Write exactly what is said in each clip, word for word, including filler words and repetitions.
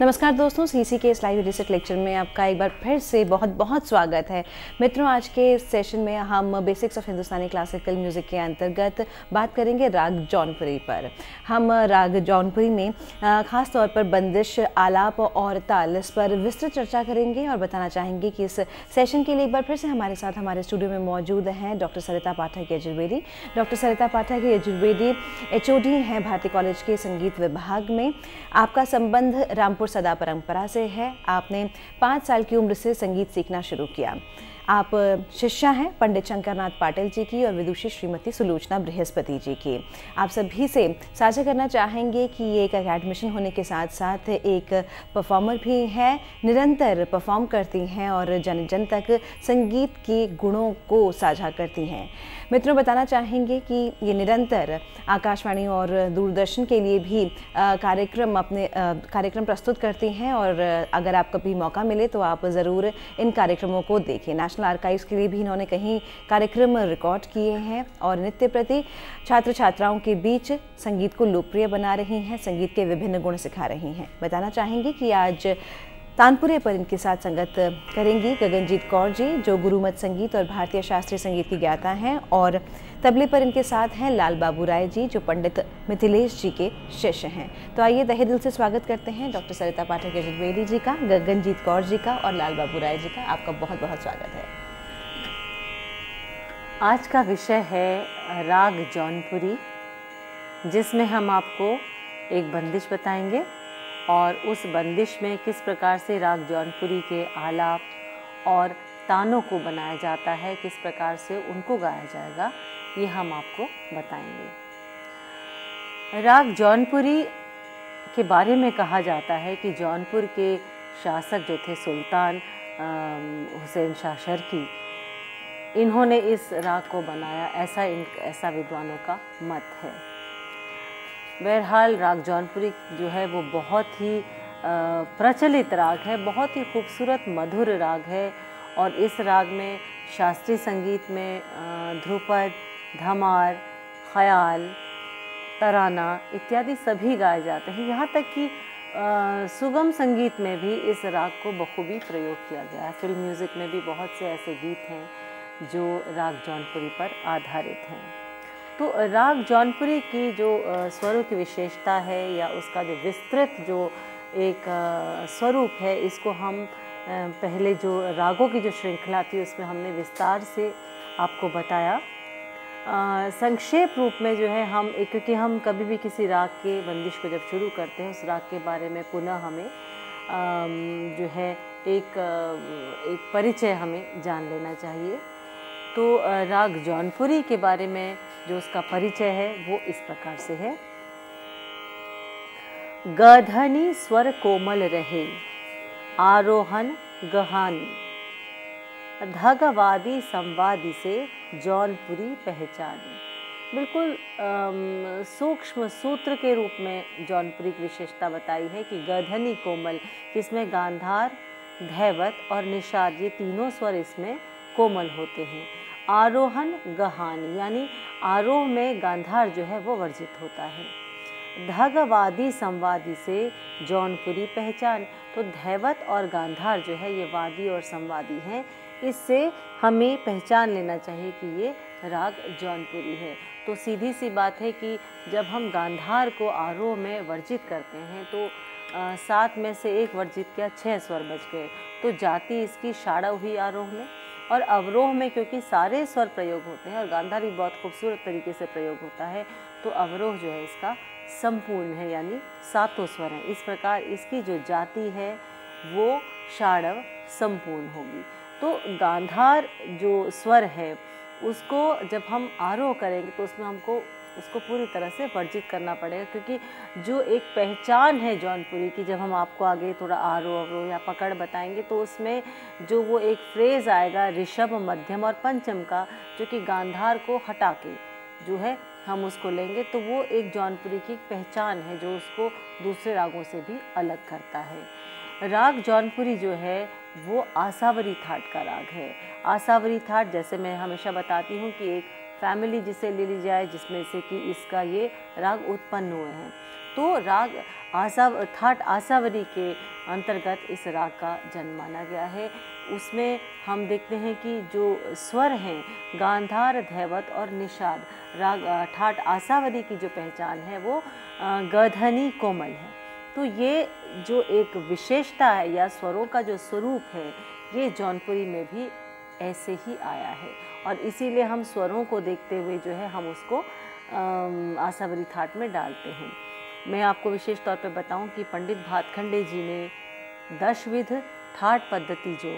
नमस्कार दोस्तों, सीसी के इस लाइव रिसर्च लेक्चर में आपका एक बार फिर से बहुत बहुत स्वागत है। मित्रों, आज के इस सेशन में हम basics of Hindustani classical music के अंतर्गत बात करेंगे राग जौनपुरी पर। हम राग जौनपुरी में ख़ास तौर पर बंदिश, आलाप और ताल, इस पर विस्तृत चर्चा करेंगे और बताना चाहेंगे कि इस सेशन के लिए एक बार फिर से हमारे साथ हमारे स्टूडियो में मौजूद हैं doctor Sarita Pathak Yajurvedi. Doctor Sarita Pathak Yajurvedi H O D हैं भारती कॉलेज के संगीत विभाग में। आपका संबंध रामपुर सदा परंपरा से है। आपने पाँच साल की उम्र से संगीत सीखना शुरू किया। आप शिष्या हैं पंडित शंकरनाथ पाटिल जी की और विदुषी श्रीमती सुलोचना बृहस्पति जी की। आप सभी से साझा करना चाहेंगे कि ये एक एकेडमिशियन होने के साथ साथ एक परफॉर्मर भी है, निरंतर परफॉर्म करती हैं और जन जन तक संगीत के गुणों को साझा करती हैं। मित्रों, बताना चाहेंगे कि ये निरंतर आकाशवाणी और दूरदर्शन के लिए भी कार्यक्रम अपने कार्यक्रम प्रस्तुत करती हैं और अगर आप कभी मौका मिले तो आप ज़रूर इन कार्यक्रमों को देखें। नेशनल आर्काइव्स के लिए भी इन्होंने कहीं कार्यक्रम रिकॉर्ड किए हैं और नित्य प्रति छात्र छात्राओं के बीच संगीत को लोकप्रिय बना रही हैं, संगीत के विभिन्न गुण सिखा रही हैं। बताना चाहेंगे कि आज तानपुरे पर इनके साथ संगत करेंगी गगनजीत कौर जी, जो गुरुमत संगीत और भारतीय शास्त्रीय संगीत की ज्ञाता हैं, और तबले पर इनके साथ हैं लाल बाबू राय जी, जो पंडित मिथिलेश जी के शिष्य हैं। तो आइए तहे दिल से स्वागत करते हैं डॉक्टर सरिता पाठक यजुर्वेदी जी का, गगनजीत कौर जी का और लाल बाबू राय जी का। आपका बहुत बहुत स्वागत है। आज का विषय है राग जौनपुरी, जिसमें हम आपको एक बंदिश बताएंगे और उस बंदिश में किस प्रकार से राग जौनपुरी के आलाप और तानों को बनाया जाता है, किस प्रकार से उनको गाया जाएगा, ये हम आपको बताएंगे। राग जौनपुरी के बारे में कहा जाता है कि जौनपुर के शासक जो थे सुल्तान हुसैन शाह शर्की, इन्होंने इस राग को बनाया, ऐसा इन ऐसा विद्वानों का मत है। बहरहाल राग जौनपुरी जो है वो बहुत ही प्रचलित राग है, बहुत ही खूबसूरत मधुर राग है और इस राग में शास्त्रीय संगीत में ध्रुपद, धमार, ख्याल, तराना इत्यादि सभी गाए जाते हैं। यहाँ तक कि सुगम संगीत में भी इस राग को बखूबी प्रयोग किया गया है। फिल्म म्यूज़िक में भी बहुत से ऐसे गीत हैं जो राग जौनपुरी पर आधारित हैं। तो राग जौनपुरी की जो स्वरों की विशेषता है या उसका जो विस्तृत जो एक स्वरूप है, इसको हम पहले जो रागों की जो श्रृंखला थी उसमें हमने विस्तार से आपको बताया। संक्षेप रूप में जो है हम, क्योंकि हम कभी भी किसी राग के बंदिश को जब शुरू करते हैं उस राग के बारे में पुनः हमें जो है एक एक परिचय हमें जान लेना चाहिए। तो राग जौनपुरी के बारे में जो उसका परिचय है वो इस प्रकार से है। गधनी स्वर कोमल रहे, आरोहन गहानी, धगवादी संवादी से जौनपुरी पहचानी। बिल्कुल सूक्ष्म सूत्र के रूप में जौनपुरी की विशेषता बताई है कि गधनी कोमल, इसमें गांधार, धैवत और निषाद ये तीनों स्वर इसमें कोमल होते हैं। आरोहन गहानी, यानी आरोह में गांधार जो है वो वर्जित होता है। धगवादी संवादी से जौनपुरी पहचान, तो धैवत और गांधार जो है ये वादी और संवादी हैं, इससे हमें पहचान लेना चाहिए कि ये राग जौनपुरी है। तो सीधी सी बात है कि जब हम गांधार को आरोह में वर्जित करते हैं तो आ, सात में से एक वर्जित किया, छः स्वर बच गए, तो जाति इसकी षाड़व हुई आरोह में। और अवरोह में क्योंकि सारे स्वर प्रयोग होते हैं और गांधार भी बहुत खूबसूरत तरीके से प्रयोग होता है, तो अवरोह जो है इसका संपूर्ण है, यानी सातों स्वर हैं। इस प्रकार इसकी जो जाति है वो षाड़व संपूर्ण होगी। तो गांधार जो स्वर है उसको जब हम आरोह करेंगे तो उसमें हमको उसको पूरी तरह से वर्जित करना पड़ेगा, क्योंकि जो एक पहचान है जौनपुरी की, जब हम आपको आगे थोड़ा आरोह अवरोह या पकड़ बताएंगे तो उसमें जो वो एक फ्रेज़ आएगा ऋषभ, मध्यम और पंचम का, जो कि गांधार को हटा के जो है हम उसको लेंगे, तो वो एक जौनपुरी की पहचान है जो उसको दूसरे रागों से भी अलग करता है। राग जौनपुरी जो है वो आसावरी थाट का राग है। आसावरी थाट, जैसे मैं हमेशा बताती हूँ कि एक फैमिली जिसे ले ली जाए जिसमें से कि इसका ये राग उत्पन्न हुए हैं, तो राग आसा थाट आसावरी के अंतर्गत इस राग का जन्म माना गया है। उसमें हम देखते हैं कि जो स्वर हैं गांधार, धैवत और निषाद, राग ठाट आसावरी की जो पहचान है वो गधनी कोमल है। तो ये जो एक विशेषता है या स्वरों का जो स्वरूप है ये जौनपुरी में भी ऐसे ही आया है और इसीलिए हम स्वरों को देखते हुए जो है हम उसको आसावरी थाट में डालते हैं। मैं आपको विशेष तौर पे बताऊं कि पंडित भातखंडे जी ने दशविध ठाट पद्धति जो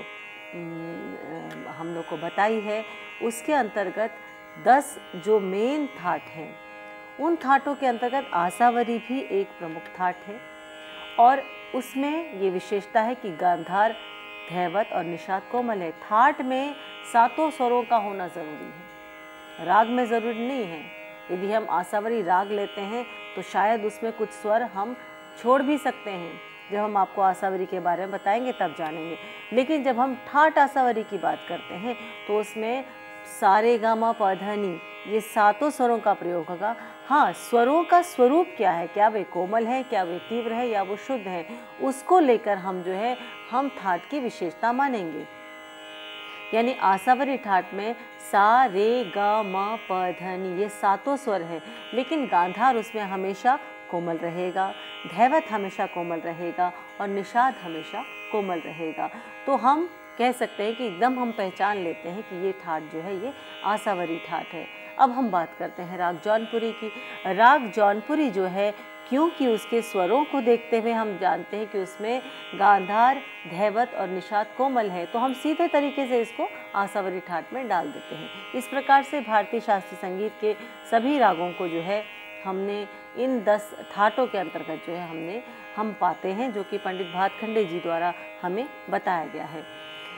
हम लोग को बताई है उसके अंतर्गत दस जो मेन थाट हैं उन थाटों के अंतर्गत आसावरी भी एक प्रमुख थाट है और उसमें ये विशेषता है कि गांधार, धैवत और निषाद कोमल है। थाट में सातों स्वरों का होना ज़रूरी है, राग में ज़रूरी नहीं है। यदि हम आसावरी राग लेते हैं तो शायद उसमें कुछ स्वर हम छोड़ भी सकते हैं, जब हम आपको आसावरी के बारे में बताएंगे तब जानेंगे। लेकिन जब हम ठाट आसावरी की बात करते हैं तो उसमें सारे गा मा पा धा नी ये सातों स्वरों का प्रयोग होगा। हाँ, स्वरों का स्वरूप क्या है, क्या वे कोमल है, क्या वे तीव्र है या वो शुद्ध है, उसको लेकर हम जो है हम ठाट की विशेषता मानेंगे। यानी आसावरी ठाट में सा रे गा मा प ध नी ये सातों स्वर हैं, लेकिन गांधार उसमें हमेशा कोमल रहेगा, धैवत हमेशा कोमल रहेगा और निषाद हमेशा कोमल रहेगा। तो हम कह सकते हैं कि एकदम हम पहचान लेते हैं कि ये ठाट जो है ये आसावरी ठाट है। अब हम बात करते हैं राग जौनपुरी की। राग जौनपुरी जो है क्योंकि उसके स्वरों को देखते हुए हम जानते हैं कि उसमें गांधार, धैवत और निषाद कोमल है, तो हम सीधे तरीके से इसको आसावरी ठाट में डाल देते हैं। इस प्रकार से भारतीय शास्त्रीय संगीत के सभी रागों को जो है हमने इन दस ठाटों के अंतर्गत जो है हमने हम पाते हैं, जो कि पंडित भातखंडे जी द्वारा हमें बताया गया है।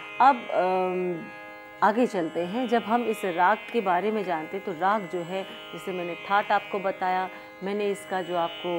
अब आगे चलते हैं। जब हम इस राग के बारे में जानते हैं तो राग जो है, जैसे मैंने ठाट आपको बताया, मैंने इसका जो आपको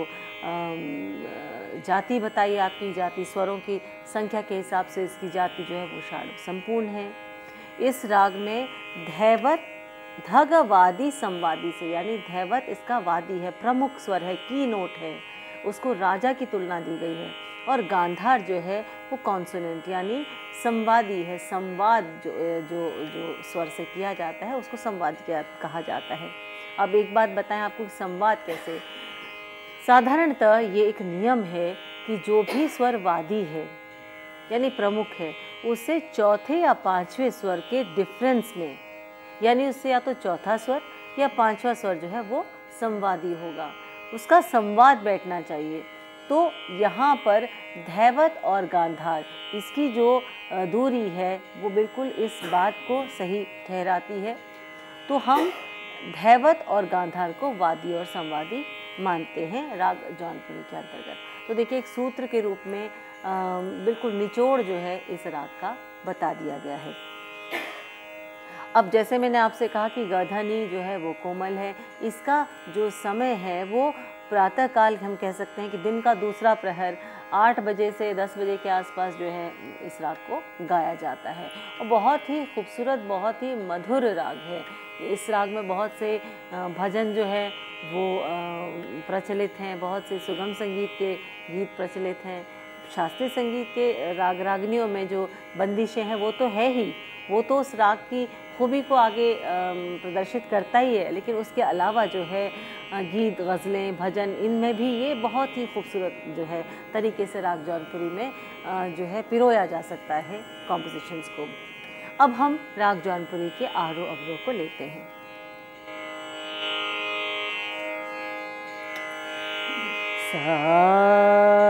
जाति बताई, आपकी जाति स्वरों की संख्या के हिसाब से इसकी जाति जो है वो षाड संपूर्ण है। इस राग में धैवत धग वादी संवादी से, यानी धैवत इसका वादी है, प्रमुख स्वर है, की नोट है, उसको राजा की तुलना दी गई है। और गांधार जो है वो कॉन्सोनेंट यानी संवादी है, संवाद जो जो जो स्वर से किया जाता है उसको संवाद किया कहा जाता है। अब एक बात बताएं आपको कि संवाद कैसे। साधारणतः ये एक नियम है कि जो भी स्वर वादी है यानी प्रमुख है, उससे चौथे या पांचवें स्वर के डिफरेंस में, यानी उससे या तो चौथा स्वर या पांचवा स्वर जो है वो संवादी होगा, उसका संवाद बैठना चाहिए। तो यहाँ पर धैवत और गांधार इसकी जो दूरी है वो बिल्कुल इस बात को सही ठहराती है। तो हम धैवत और गांधार को वादी और संवादी मानते हैं राग जौनपुरी के अंतर्गत। तो देखिए, एक सूत्र के रूप में आ, बिल्कुल निचोड़ जो है इस राग का बता दिया गया है। अब जैसे मैंने आपसे कहा कि गधनी जो है वो कोमल है, इसका जो समय है वो प्रातःकाल हम कह सकते हैं कि दिन का दूसरा प्रहर आठ बजे से दस बजे के आसपास जो है इस राग को गाया जाता है। और बहुत ही खूबसूरत, बहुत ही मधुर राग है। इस राग में बहुत से भजन जो है वो प्रचलित हैं, बहुत से सुगम संगीत के गीत प्रचलित हैं। शास्त्रीय संगीत के राग रागनियों में जो बंदिशें हैं वो तो है ही, वो तो उस राग की खूबी को आगे प्रदर्शित करता ही है, लेकिन उसके अलावा जो है गीत, गज़लें, भजन, इनमें भी ये बहुत ही खूबसूरत जो है तरीके से राग जौनपुरी में जो है पिरोया जा सकता है कॉम्पोजिशंस को। अब हम राग जौनपुरी के आरोह अवरोह को लेते हैं। सा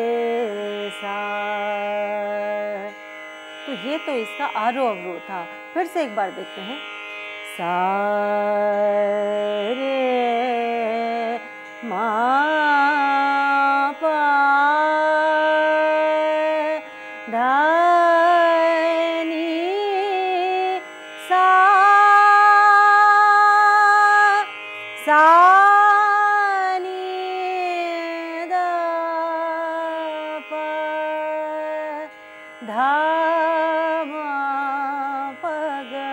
आरोह अवरोह था। फिर से एक बार देखते हैं। सा रे मा पा धा नी सा सा नी दा पा धा मा पा गा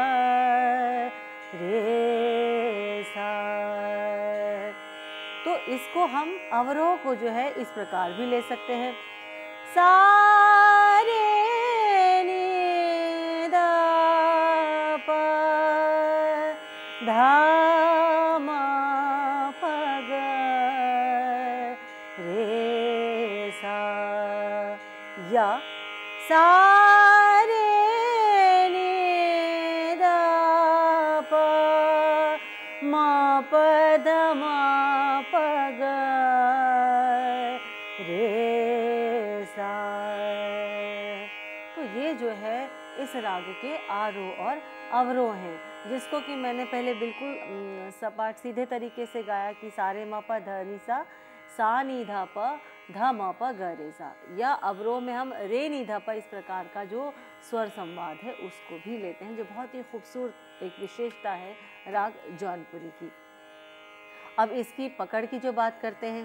रे सा। तो इसको हम अवरोह को जो है इस प्रकार भी ले सकते हैं। सा रे नी दा पा धा मा पा गा रे सा, या सा रे नी दा पा मा पा धा मा पा गा रे सा। तो ये जो है इस राग के आरोह और अवरोह हैं, जिसको कि मैंने पहले बिल्कुल सपाट सीधे तरीके से गाया कि सारे मा पा ध नी सा, सा नी धा पा धा मा पा ग रे सा, या अवरोह में हम रे नी धा पा इस प्रकार का जो स्वर संवाद है उसको भी लेते हैं, जो बहुत ही खूबसूरत एक विशेषता है राग जौनपुरी की। अब इसकी पकड़ की जो बात करते हैं,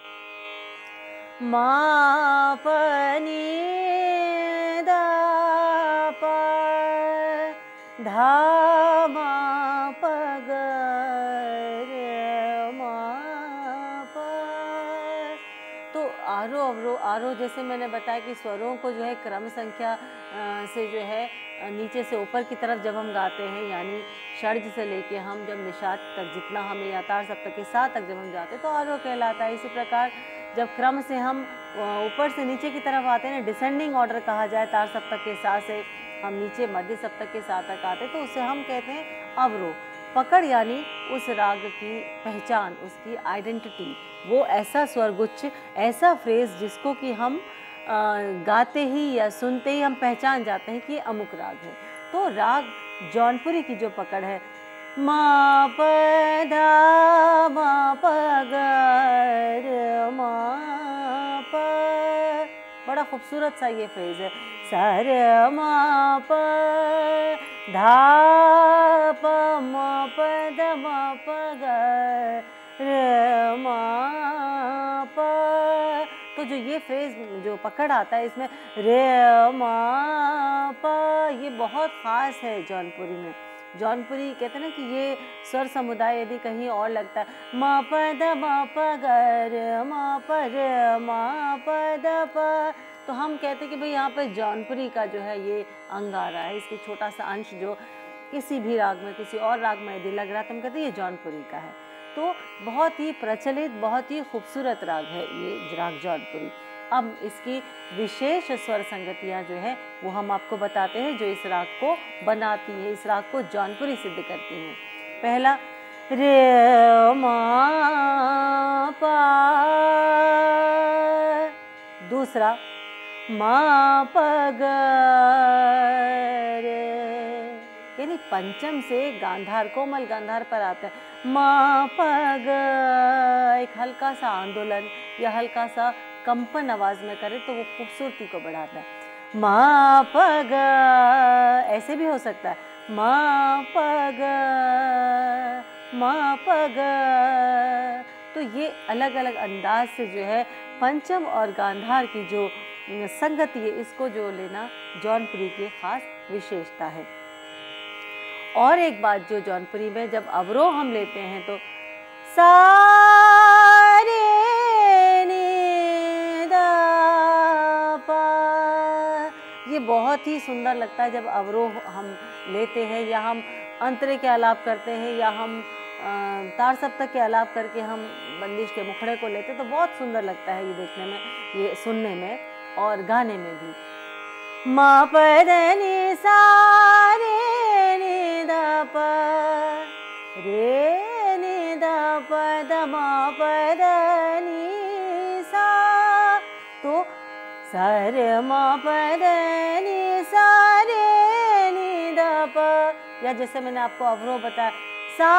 मा पा नी दा पा धा मा पा ग रे मा पा। तो आरोह अवरोह, आरोह जैसे मैंने बताया कि स्वरों को जो है क्रम संख्या से जो है नीचे से ऊपर की तरफ जब हम गाते हैं, यानी षड्ज से लेके हम जब निषाद तक जितना हमें या तार सप्तक के साथ तक जब हम जाते हैं तो आरोह कहलाता है। इसी प्रकार जब क्रम से हम ऊपर से नीचे की तरफ आते हैं ना, डिसेंडिंग ऑर्डर कहा जाए, तार सप्तक के साथ से हम नीचे मध्य सप्तक के साथ तक आते हैं तो उसे हम कहते हैं अवरोह। पकड़ यानी उस राग की पहचान, उसकी आइडेंटिटी, वो ऐसा स्वरगुच्छ, ऐसा फ्रेज जिसको कि हम आ, गाते ही या सुनते ही हम पहचान जाते हैं कि अमुक राग है। तो राग जौनपुरी की जो पकड़ है, मा प धा मा प ग रे मा प, बड़ा खूबसूरत सा ये फ्रेज है। सा रे मा प धा प मा प ध मा प ग रे मा प। तो जो ये फ्रेज जो पकड़ आता है इसमें रे मा पा, ये बहुत ख़ास है जौनपुरी में। जौनपुरी कहते हैं ना कि ये स्वर समुदाय यदि कहीं और लगता है, मा प ध मा प ग रे मा प रे मा प ध प, तो हम कहते हैं कि भाई यहाँ पे जौनपुरी का जो है ये अंग आ रहा है, इसकी छोटा सा अंश जो किसी भी राग में, किसी और राग में यदि लग रहा है तो हम कहते हैं ये जौनपुरी का है। तो बहुत ही प्रचलित, बहुत ही खूबसूरत राग है ये राग जौनपुरी। अब इसकी विशेष स्वर संगतियाँ जो है वो हम आपको बताते हैं जो इस राग को बनाती है, इस राग को जौनपुरी सिद्ध करती हैं। पहला रे मा पा, दूसरा मा प ग रे, यानी पंचम से गांधार, कोमल गांधार पर आता है, मा प ग, एक हल्का सा आंदोलन या हल्का सा कंपन आवाज में करे तो वो खूबसूरती को बढ़ाता है। मा प ग, ऐसे भी हो सकता है, मा प ग मा प ग। तो ये अलग अलग अंदाज से जो है पंचम और गांधार की जो संगति है इसको जो लेना जौनपुरी की खास विशेषता है। और एक बात जो जौनपुरी में जब अवरोह हम लेते हैं तो सा रे नी दा पा, ये बहुत ही सुंदर लगता है जब अवरोह हम लेते हैं या हम अंतरे के आलाप करते हैं या हम तार सप्तक के आलाप करके हम बंदिश के मुखड़े को लेते तो बहुत सुंदर लगता है ये देखने में, ये सुनने में और गाने में भी। मा प ध नि सा रे नि द प रे नि द प ध मा प ध नि सा, तो सा रे मा प ध नि सा रे नि द प, या जैसे मैंने आपको अवरोह बताया सा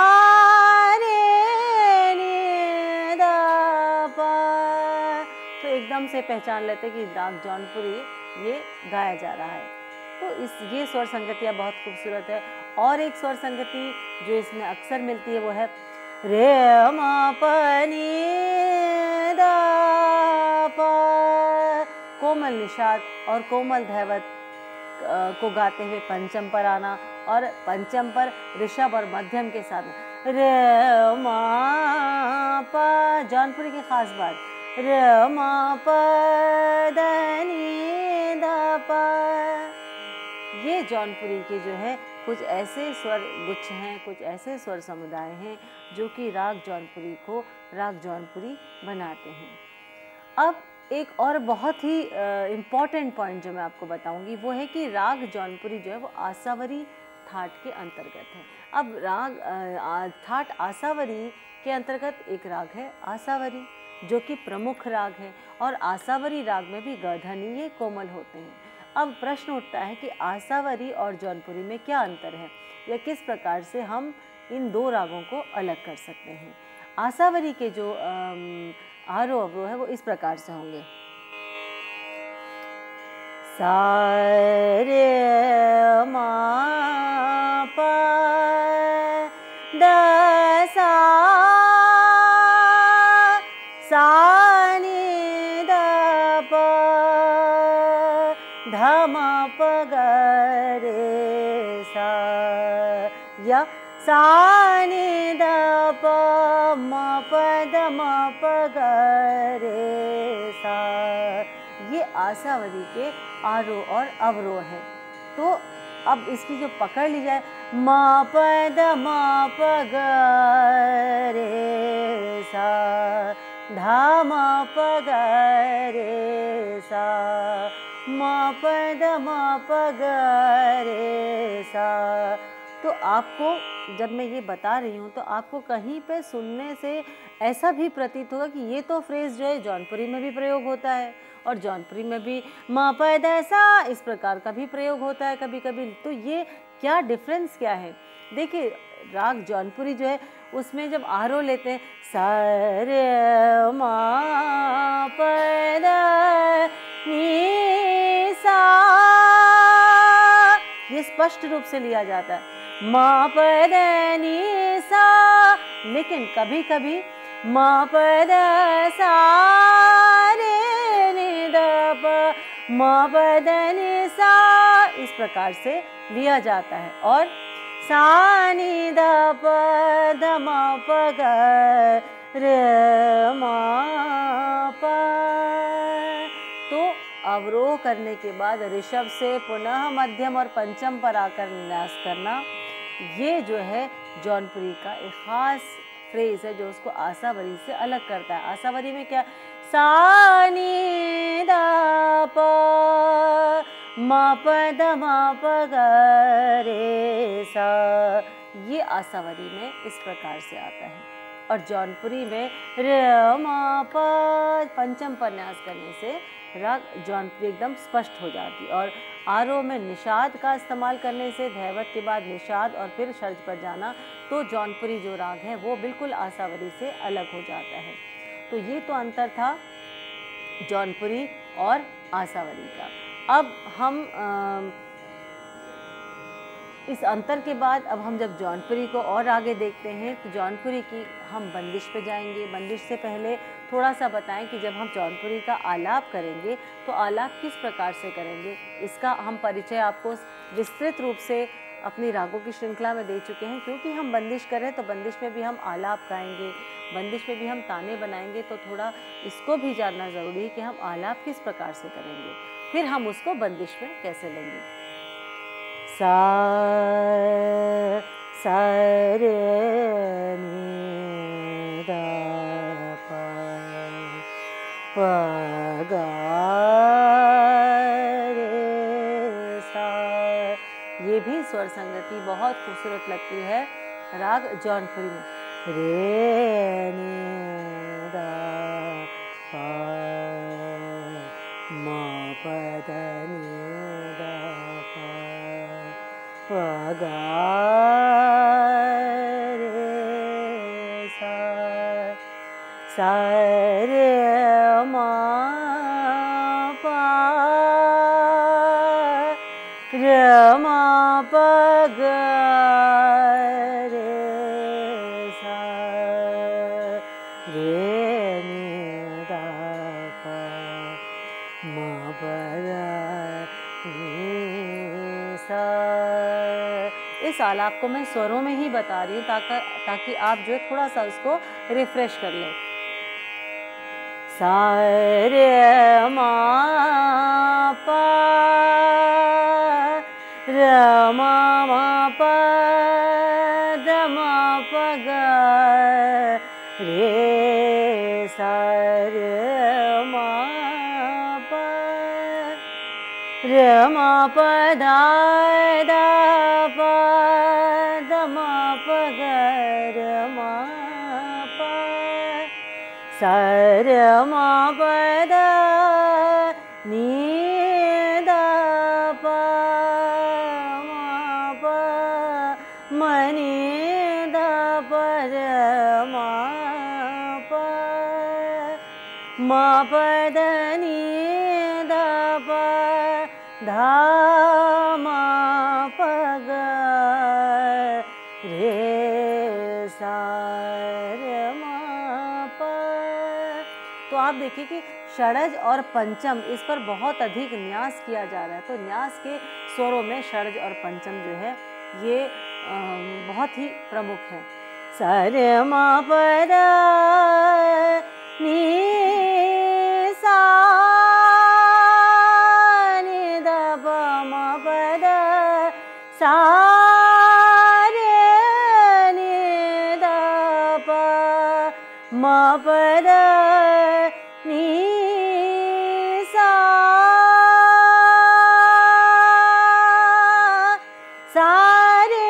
रे नी दा पा, तो एकदम से पहचान लेते कि राग जौनपुरी ये गाया जा रहा है। तो इस ये स्वर संगतियाँ बहुत खूबसूरत है। और एक स्वर संगति जो इसमें अक्सर मिलती है वो है रे मा प नी दा पा। कोमल निषाद और कोमल धैवत को गाते हुए पंचम पर आना, और पंचम पर ऋषभ और मध्यम के साथ रे मा पा। जौनपुरी की खास बात रे मा प द नी दा पा। ये जौनपुरी के जो है कुछ ऐसे स्वर गुच्छ हैं, कुछ ऐसे स्वर समुदाय हैं जो कि राग जौनपुरी को राग जौनपुरी बनाते हैं। अब एक और बहुत ही इम्पॉर्टेंट पॉइंट जो मैं आपको बताऊंगी वो है कि राग जौनपुरी जो है वो आसावरी थाट के अंतर्गत है। अब राग आ, थाट आसावरी के अंतर्गत एक राग है आसावरी जो कि प्रमुख राग है, और आसावरी राग में भी गधनीय कोमल होते हैं। अब प्रश्न उठता है कि आसावरी और जौनपुरी में क्या अंतर है, या किस प्रकार से हम इन दो रागों को अलग कर सकते हैं। आसावरी के जो आरोह अवरोह है वो इस प्रकार से होंगे सा रे मा पा द सा सा नी द प ध म प ग रे सा, या सा नी द प म प द म प ग रे सा। ये आसावरी के आरोह और अवरोह है। तो अब इसकी जो पकड़ ली जाए म प द म प ग रे सा, ध म प ग रे सा, म प द म प ग रे सा। तो आपको जब मैं ये बता रही हूँ तो आपको कहीं पे सुनने से ऐसा भी प्रतीत होगा कि ये तो फ्रेज जो है जौनपुरी में भी प्रयोग होता है, और जौनपुरी में भी म प द सा इस प्रकार का भी प्रयोग होता है कभी कभी। तो ये क्या डिफरेंस क्या है? देखिए, राग जौनपुरी जो है उसमें जब आरोह लेते हैं सा रे मा प द नी सा, ये स्पष्ट रूप से लिया जाता है मा प द नी सा। लेकिन कभी कभी मा प द सा रे नी द प मा प द नी सा इस प्रकार से लिया जाता है, और सा नी द प ध म प ग रे मा प। तो अवरोह करने के बाद ऋषभ से पुनः मध्यम और पंचम पर आकर न्यास करना, ये जो है जौनपुरी का एक खास फ्रेज है जो उसको आसावरी से अलग करता है। आसावरी में क्या सा नी द प म प द म प ग रे सा, ये आसावरी में इस प्रकार से आता है। और जौनपुरी में रे म प पंचम पर न्यास करने से राग जौनपुरी एकदम स्पष्ट हो जाती, और आरोह में निषाद का इस्तेमाल करने से धैवत के बाद निषाद और फिर षड्ज पर जाना, तो जौनपुरी जो राग है वो बिल्कुल आसावरी से अलग हो जाता है। तो ये तो अंतर था जौनपुरी और आसावरी का। अब हम आ, इस अंतर के बाद अब हम जब जौनपुरी को और आगे देखते हैं तो जौनपुरी की हम बंदिश पे जाएंगे। बंदिश से पहले थोड़ा सा बताएं कि जब हम जौनपुरी का आलाप करेंगे तो आलाप किस प्रकार से करेंगे, इसका हम परिचय आपको विस्तृत रूप से अपनी रागों की श्रृंखला में दे चुके हैं। क्योंकि हम बंदिश करें तो बंदिश में भी हम आलाप गाएंगे, बंदिश में भी हम ताने बनाएंगे, तो थोड़ा इसको भी जानना ज़रूरी है कि हम आलाप किस प्रकार से करेंगे, फिर हम उसको बंदिश में कैसे लेंगे। सा सा रे नी दा पा प गा रे सा, ये भी स्वर संगति बहुत खूबसूरत लगती है राग जौनपुरी में। रे नी दा पा म प द नी दा पा प गा रे सा सा रे मा पा रे मा प ग रे सा रे नि दा पा मा प दा नि सा। इस आलाप को मैं स्वरों में ही बता रही हूँ ताकि ताकि आप जो है थोड़ा सा उसको रिफ्रेश कर लें। सा रे मा पा रे मा मा पा द मा प ग रे सा रे मा पा रे मा प दा दा प द मा प ग रे मा प सा रे मा प द नि दा प मा प म नि दा प रे मा प मा प द नि दा प धा मा प ग रे सा रे मा प। तो आप देखिए कि षड्ज और पंचम इस पर बहुत अधिक न्यास किया जा रहा है। तो न्यास के स्वरों में षड्ज और पंचम जो है ये बहुत ही प्रमुख है। सा रे मा प द नि सा नि द प मा प द सा रे नि द प मा प द नि सा सा रे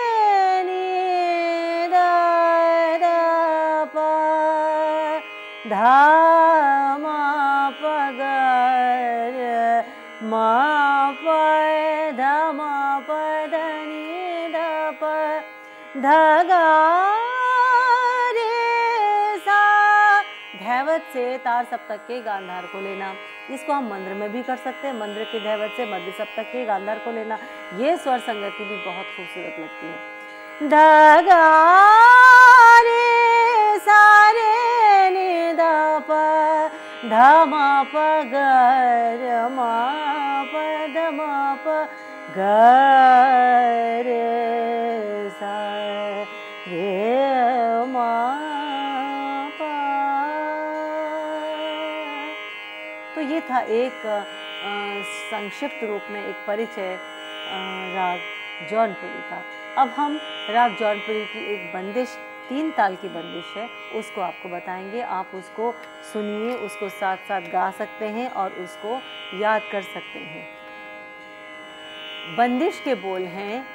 नि द द प धा मा प ग रे मा प ध मा प ध नि द प ध ग रे सा। धैवत से तार सप्तक के गांधार को लेना, इसको हम मंद्र में भी कर सकते हैं। मंद्र के धैवत से मध्य सप्तक के गांधार को लेना, ये स्वर संगति भी बहुत खूबसूरत लगती है। ध ग रे सा रे नि द प ध मा प ग र मा प ध मा प ग रे सा रे मा पा। तो ये था एक आ, संक्षिप्त रूप में एक परिचय आ, राग जौनपुरी का। अब हम राग जौनपुरी की एक बंदिश, तीन ताल की बंदिश है, उसको आपको बताएंगे। आप उसको सुनिए, उसको साथ साथ गा सकते हैं और उसको याद कर सकते हैं। बंदिश के बोल हैं,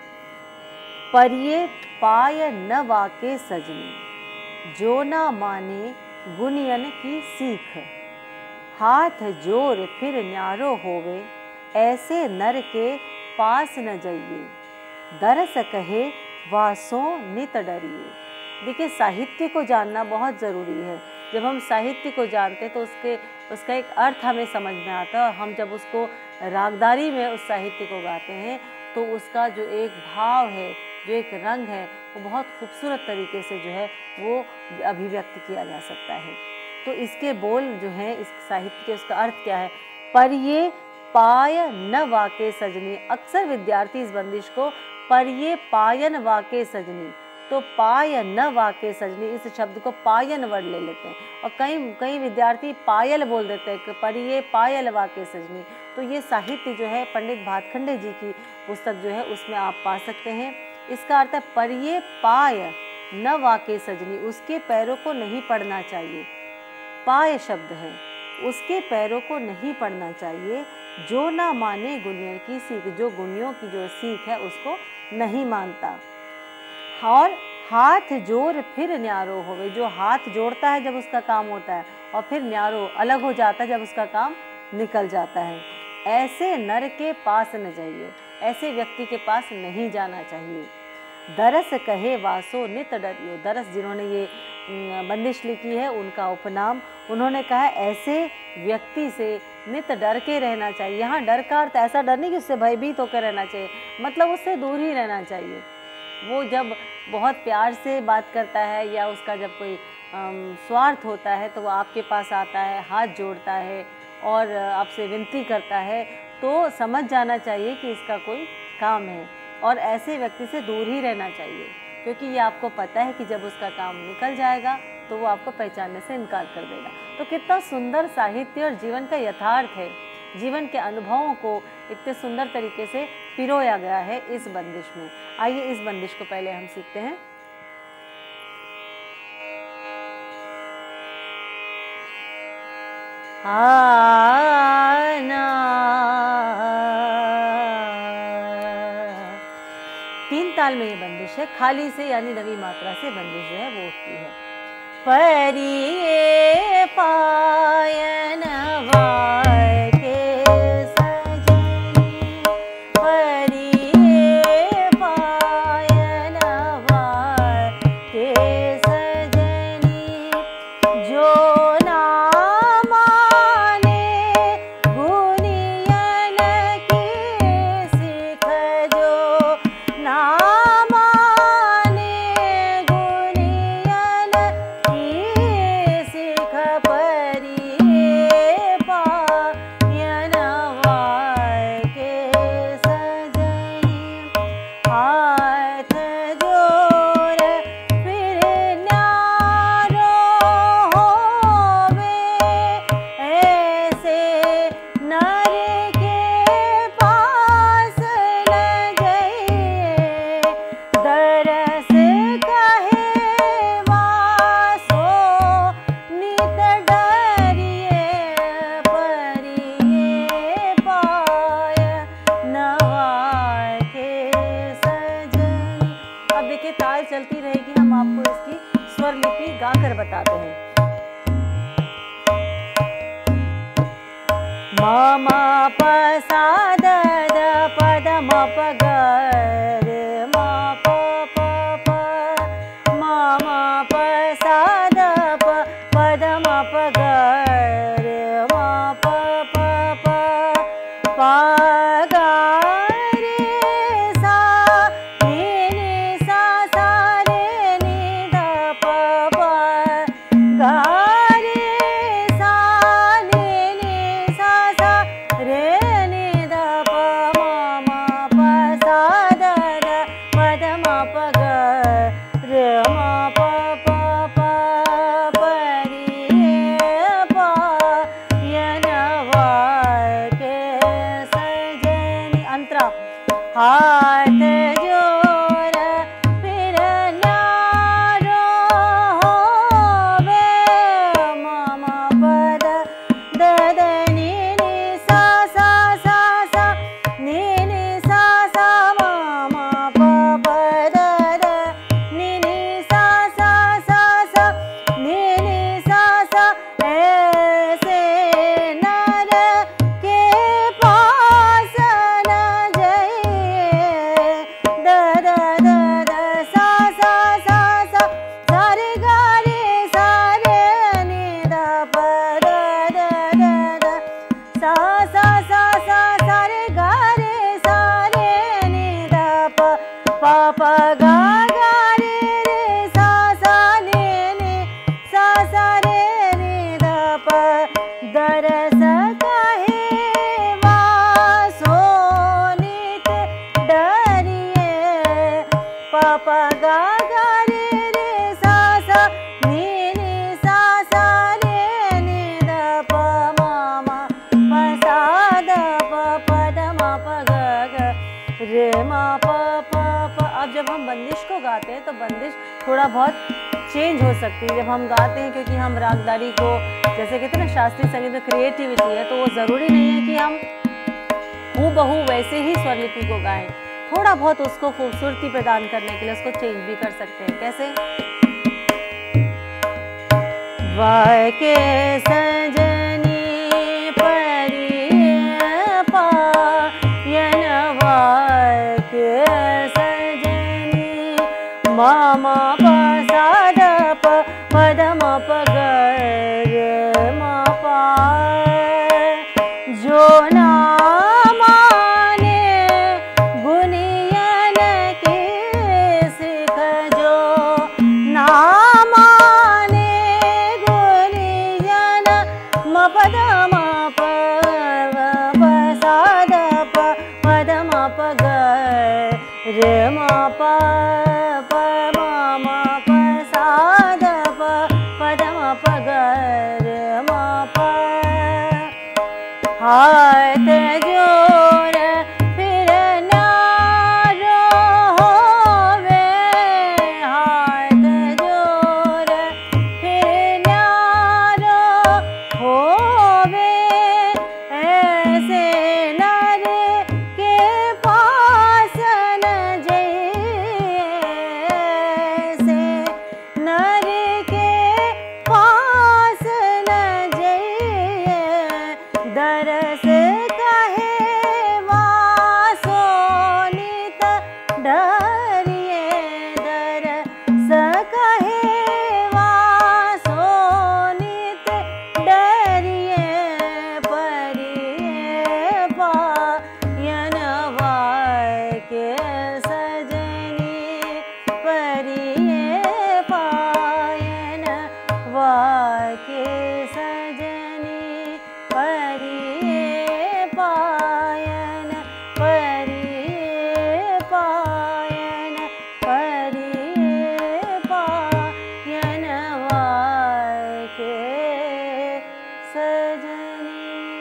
परिये पाय न वाके सजनी, जो ना माने गुनियन की सीख, हाथ जोर फिर न्यारो होवे, ऐसे नर के पास न जाइए, दरस कहे वासो नित डरिए। देखिए, साहित्य को जानना बहुत ज़रूरी है। जब हम साहित्य को जानते हैं तो उसके उसका एक अर्थ हमें समझ में आता है, और हम जब उसको रागदारी में उस साहित्य को गाते हैं तो उसका जो एक भाव है, जो एक रंग है, वो बहुत खूबसूरत तरीके से जो है वो अभिव्यक्त किया जा सकता है। तो इसके बोल जो हैं, इस साहित्य के, उसका अर्थ क्या है? परिये पाय न वाके सजनी। अक्सर विद्यार्थी इस बंदिश को परिये पायन वाके सजनी, तो पाय न वाके सजनी, इस शब्द को पायन वर्ड ले लेते हैं, और कई कई विद्यार्थी पायल बोल देते हैं कि परिये पायल वाके सजनी। तो ये साहित्य जो है पंडित भातखंडे जी की पुस्तक जो है उसमें आप पा सकते हैं। इसका अर्थ है परिये पाय न वाके सजनी, उसके पैरों को नहीं पड़ना चाहिए। पाय शब्द है, उसके पैरों को नहीं पड़ना चाहिए। जो ना माने गुनियन की सीख, जो गुनियों की जो सीख है उसको नहीं मानता। और हाथ जोर फिर न्यारो होवे, जो हाथ जोड़ता है जब उसका काम होता है, और फिर न्यारो अलग हो जाता है जब उसका काम निकल जाता है। ऐसे नर के पास न जाइए, ऐसे व्यक्ति के पास नहीं जाना चाहिए। दरस कहे वासो नित डरियो, दरस जिन्होंने ये बंदिश लिखी है उनका उपनाम, उन्होंने कहा ऐसे व्यक्ति से नित डर के रहना चाहिए। यहाँ डर का अर्थ ऐसा डर नहीं कि उससे भयभीत होकर रहना चाहिए, मतलब उससे दूर ही रहना चाहिए। वो जब बहुत प्यार से बात करता है या उसका जब कोई स्वार्थ होता है तो वो आपके पास आता है, हाथ जोड़ता है और आपसे विनती करता है, तो समझ जाना चाहिए कि इसका कोई काम है और ऐसे व्यक्ति से दूर ही रहना चाहिए, क्योंकि ये आपको पता है कि जब उसका काम निकल जाएगा तो वो आपको पहचानने से इनकार कर देगा। तो कितना सुंदर साहित्य और जीवन का यथार्थ है, जीवन के अनुभवों को इतने सुंदर तरीके से पिरोया गया है इस बंदिश में। आइए इस बंदिश को पहले हम सीखते हैं। आना तीन ताल में ये बंदिश है, खाली से यानी नवी मात्रा से बंदिश जो है वो उठती है। परिये पायन वाय के सजनी, परिये पायन वाय के सजनी, जो चलती रहेगी, हम आपको इसकी स्वर लिपि गाकर बताते हैं। म म प सा द द प द म प ग रे म प प प, म म प सा द प प द म प ग रे म प प प, प ग हाथ जोर फिर न्यारो होवे, म म प द द द नी नी सा सा सा सा, नी नी सा सा, म म प प द द, नी नी सा सा सा सा, नी नी सा सा, ऐसे नर के पास न जाइए, द द द द सा सा सा सा, सा रे गा रे सा रे नी द प द द द द, सा सा सा सा, सा रे गा रे सा रे नी द प, प प गा गा रे रे सा सा नी नी, सा सा रे नी द प, दरस कहे वासो नित डरिए, प प गा गा रे रे सा सा, नी नी सा सा रे नी द प, म म प सा द प प द म प ग ग रे म प प प। अब जब हम बंदिश को गाते हैं तो बंदिश थोड़ा बहुत चेंज हो सकती है जब हम गाते हैं, क्योंकि हम रागदारी को, जैसे कहते हैं ना शास्त्रीय संगीत में क्रिएटिविटी है, तो वो ज़रूरी नहीं है कि हम हूबहू वैसे ही स्वरलिपि को गाएं, थोड़ा बहुत उसको खूबसूरती प्रदान करने के लिए उसको चेंज भी कर सकते हैं। कैसे? वाय के सजनी परिये पायन वाय ma pa sa da pa pa da ma pa ga re ma pa jo na re ma pa pa ma ma pa sa da pa pa da ma pa ga re ma pa हाथ जोड़ फिर न्यारो होवे हाथ जोड़ फिर न्यारो होवे ऐसे नर के पास न जैसे नर के पास न जइए दरस कहे वासोनित डरिए दरस कहे वासोनित डरिए परिए पायन के सजनी परिए पायन के सजनी परिए पायन परिए पायन परिए पायन के सजनी।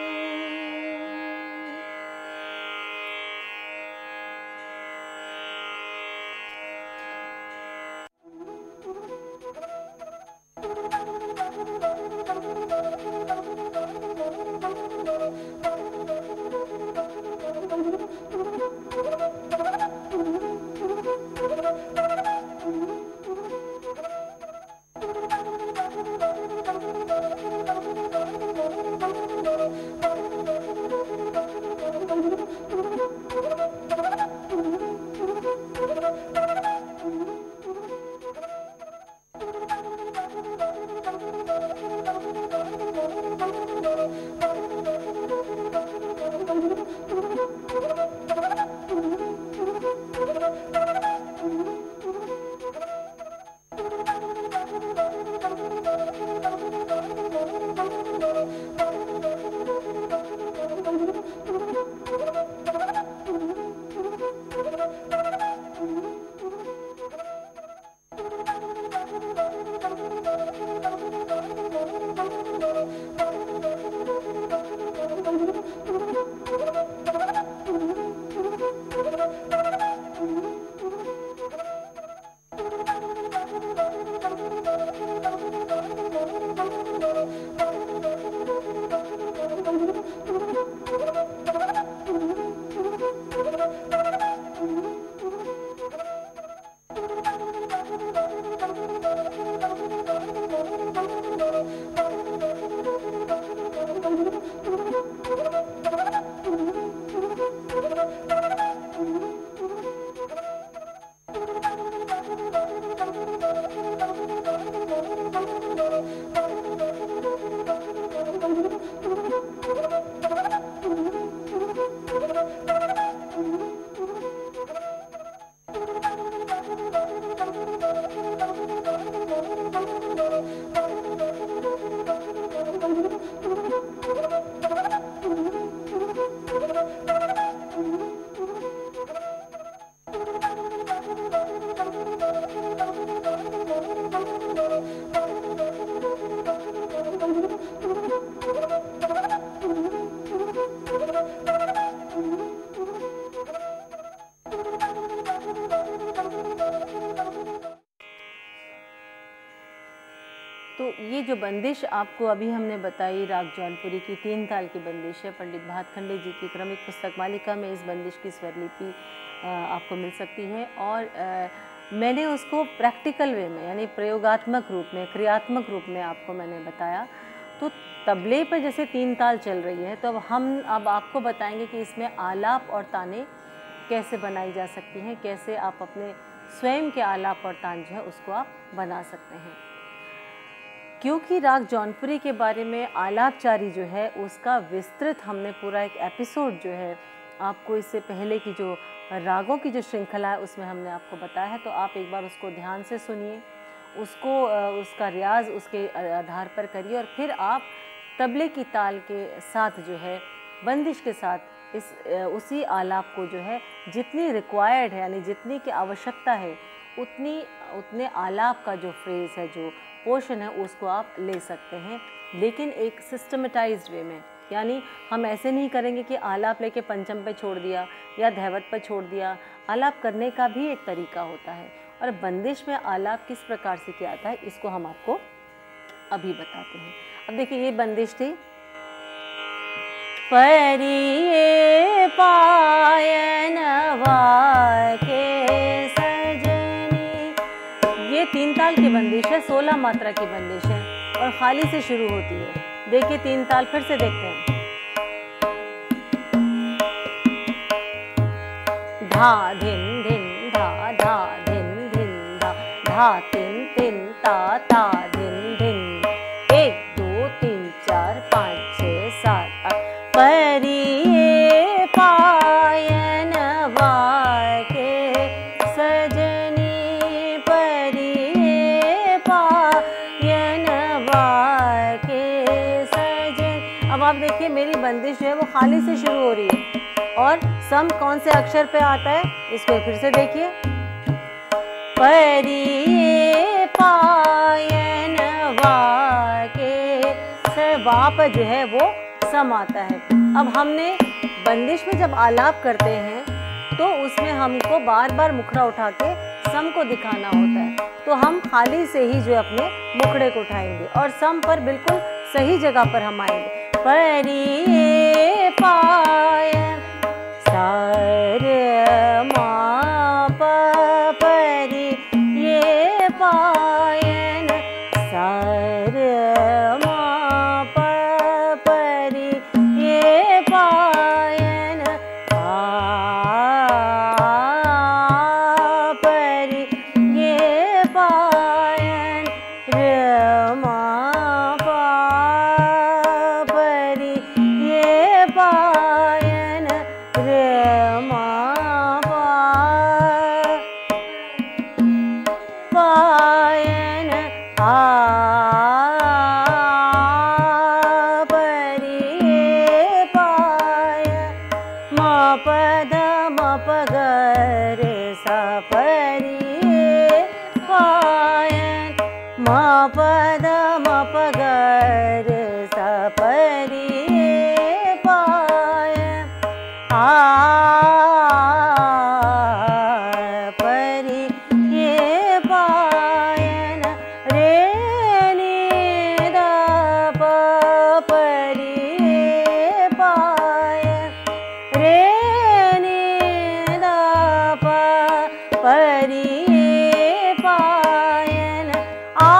तो ये जो बंदिश आपको अभी हमने बताई राग जौनपुरी की तीन ताल की बंदिश है। पंडित भातखंडे जी की क्रमिक पुस्तक मालिका में इस बंदिश की स्वरलिपि आपको मिल सकती है और आ, मैंने उसको प्रैक्टिकल वे में यानी प्रयोगात्मक रूप में क्रियात्मक रूप में आपको मैंने बताया। तो तबले पर जैसे तीन ताल चल रही है तो अब हम अब आपको बताएंगे कि इसमें आलाप और ताने कैसे बनाई जा सकती हैं, कैसे आप अपने स्वयं के आलाप और तान जो है उसको आप बना सकते हैं। क्योंकि राग जौनपुरी के बारे में आलापचारी जो है उसका विस्तृत हमने पूरा एक एपिसोड जो है आपको इससे पहले की जो रागों की जो श्रृंखला है उसमें हमने आपको बताया है, तो आप एक बार उसको ध्यान से सुनिए, उसको उसका रियाज उसके आधार पर करिए और फिर आप तबले की ताल के साथ जो है बंदिश के साथ इस उसी आलाप को जो है जितनी रिक्वायर्ड है यानी जितनी की आवश्यकता है उतनी उतने आलाप का जो फ्रेज है, जो पोर्शन है, उसको आप ले सकते हैं, लेकिन एक सिस्टमेटाइज्ड वे में। यानी हम ऐसे नहीं करेंगे कि आलाप लेके पंचम पे छोड़ दिया या धैवत पे छोड़ दिया। आलाप करने का भी एक तरीका होता है और बंदिश में आलाप किस प्रकार से किया जाता है इसको हम आपको अभी बताते हैं। अब देखिए ये बंदिश थी, परिये पायन के सजनी, ये तीन ताल की बंदिश है, सोलह मात्रा की बंदिश है और खाली से शुरू होती है। देखिए तीन ताल फिर से देखते हैं, धा धिन धिन धा धा धिन धिन धा धा तिन तिन ता ता धिन धिन, एक दो तीन चार पाँच छः सात आठ, परिये पायन के सजनी, परिये पायन के सजन। अब आप देखिए मेरी बंदिश जो है वो खाली से शुरू हो रही है और सम कौन से अक्षर पे आता है इसको फिर से देखिए, परिये पायन के वा पर जो है वो सम आता है। अब हमने बंदिश में जब आलाप करते हैं तो उसमें हमको बार बार मुखड़ा उठा के सम को दिखाना होता है, तो हम खाली से ही जो अपने मुखड़े को उठाएंगे और सम पर बिल्कुल सही जगह पर हम आएंगे। परिये पायन सार मा प परि ये पायन सार मा प परि ये पायन आ परि ये पायन र मा पा परि ये पायन र मा पा पायन आ परि ये पायन मा पद मा प ग रे सा परि ये पायन मा पद मा प ग रे सा परि ये पायन आ परि ये पायन रे नी द प परि ये पायन रे नी द प परि ये पायन आ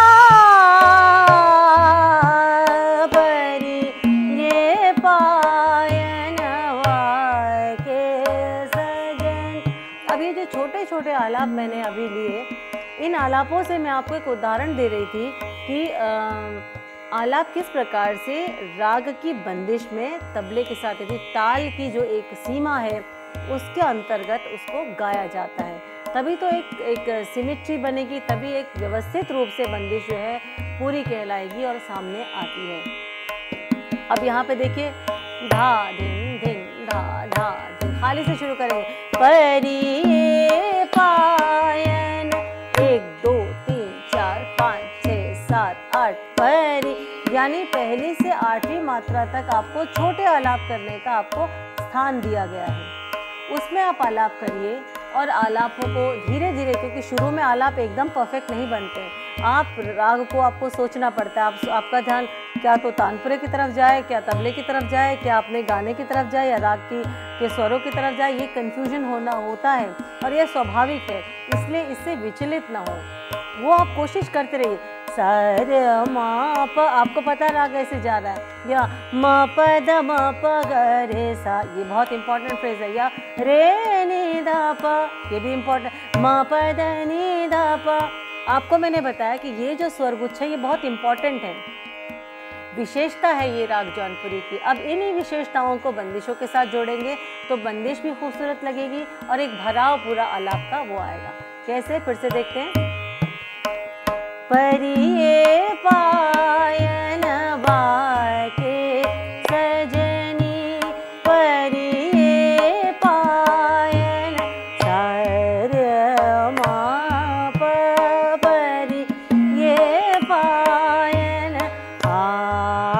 परि ये पायन वा के सजन। अब ये जो छोटे छोटे आलाप मैंने अभी लिए, इन आलापों से मैं आपको एक उदाहरण दे रही थी कि अ, आलाप किस प्रकार से राग की बंदिश में तबले के साथ यदि ताल की जो एक सीमा है उसके अंतर्गत उसको गाया जाता है, तभी तो एक एक सिमेट्री बनेगी, तभी एक व्यवस्थित रूप से बंदिश जो है पूरी कहलाएगी और सामने आती है। अब यहाँ पे देखिए धा धिन धिन धा धा धिन, खाली से शुरू करेंगे, परिये पायन एक दो तीन चार पाँच छः सात आठ परि, यानी पहली से आठवीं मात्रा तक आपको छोटे आलाप करने का आपको स्थान दिया गया है, उसमें आप आलाप करिए और आलापों को धीरे धीरे, क्योंकि शुरू में आलाप एकदम परफेक्ट नहीं बनते हैं, आप राग को आपको सोचना पड़ता है, आप आपका ध्यान क्या तो तानपुरे की तरफ जाए, क्या तबले की तरफ जाए, क्या अपने गाने की तरफ जाए या राग की के स्वरों की तरफ जाए, ये कन्फ्यूजन होना होता है और यह स्वाभाविक है, इसलिए इससे विचलित ना हो, वो आप कोशिश करते रहिए। सा रे मा प, आपको पता राग कैसे जा रहा है, या म प द म प ग रे सा, ये बहुत इंपॉर्टेंट फ्रेज है, या रे नी ध प, ये भी इंपॉर्टेंट, म प द नी ध प। आपको मैंने बताया कि ये जो स्वरगुच्छ है ये बहुत इंपॉर्टेंट है, विशेषता है ये राग जौनपुरी की। अब इन्हीं विशेषताओं को बंदिशों के साथ जोड़ेंगे तो बंदिश भी खूबसूरत लगेगी और एक भराव पूरा आलाप का वो आएगा। कैसे, फिर से देखते हैं। परिये पायन बाके सजनी, परिये पायन सा रे मा प, परिये पायन आ,